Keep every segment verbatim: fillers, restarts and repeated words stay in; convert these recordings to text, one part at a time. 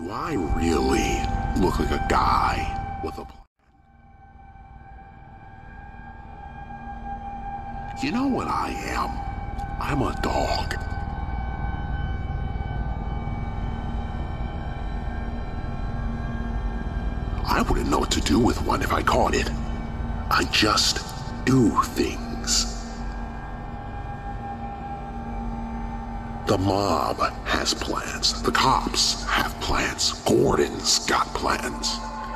Do I really look like a guy with a plan? You know what I am? I'm a dog. I wouldn't know what to do with one if I caught it. I just do things. The mob has plans. The cops have plans. Gordon's got plans.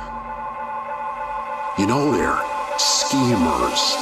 You know, they're schemers.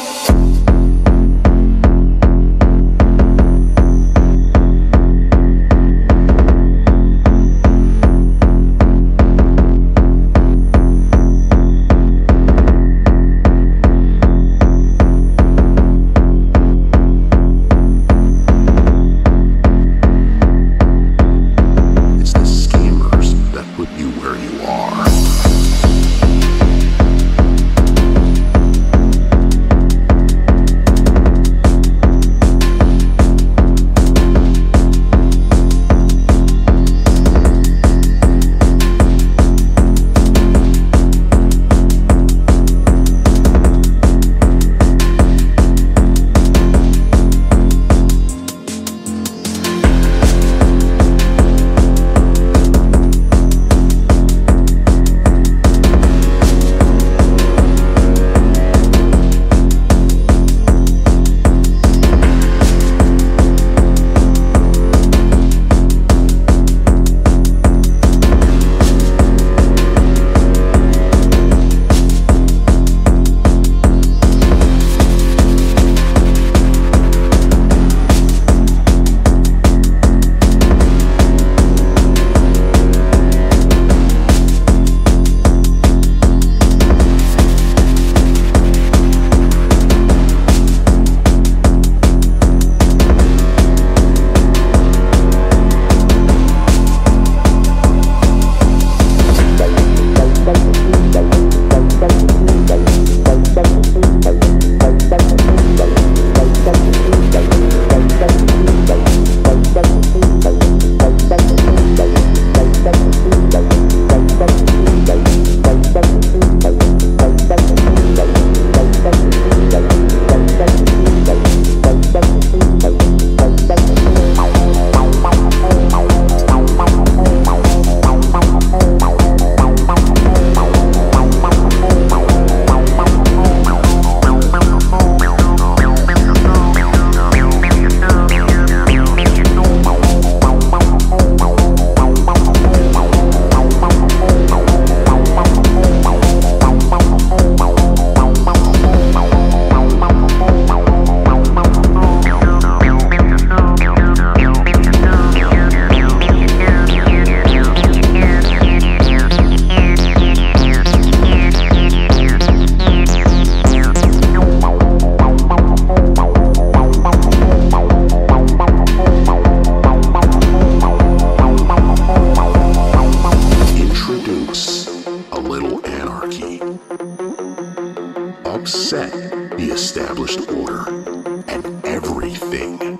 Upset the established order, and everything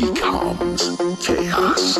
becomes chaos.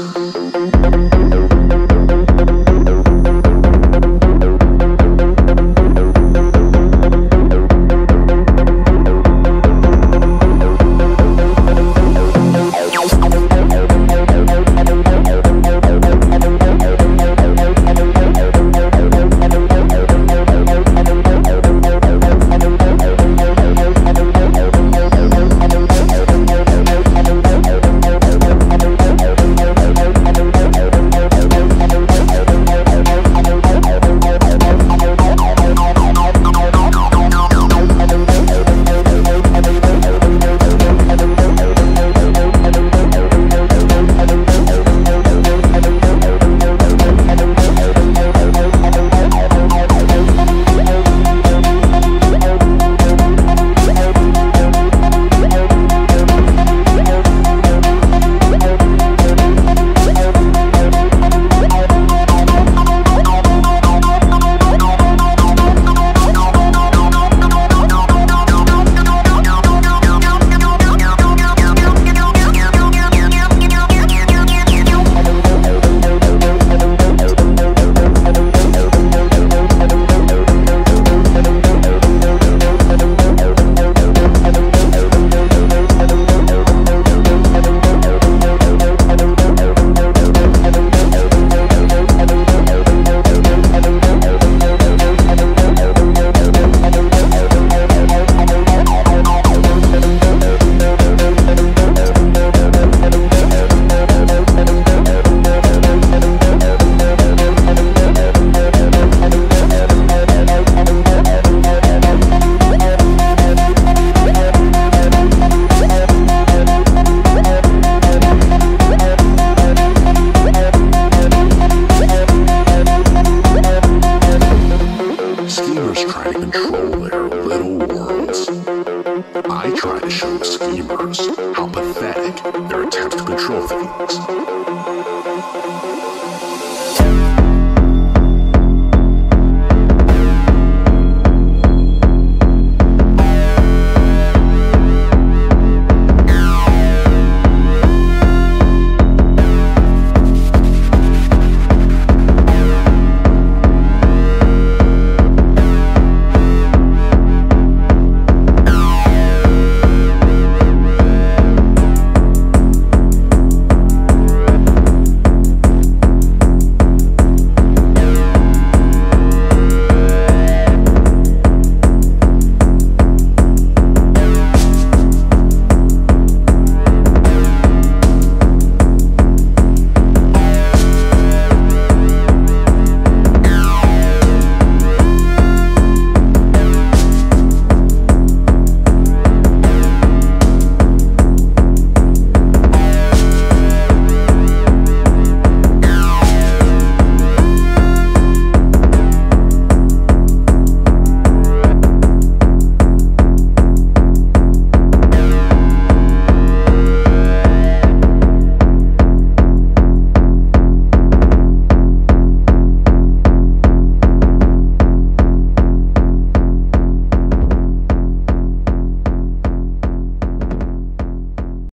Schemers try to control their little worlds. I try to show the schemers how pathetic their attempts to control things.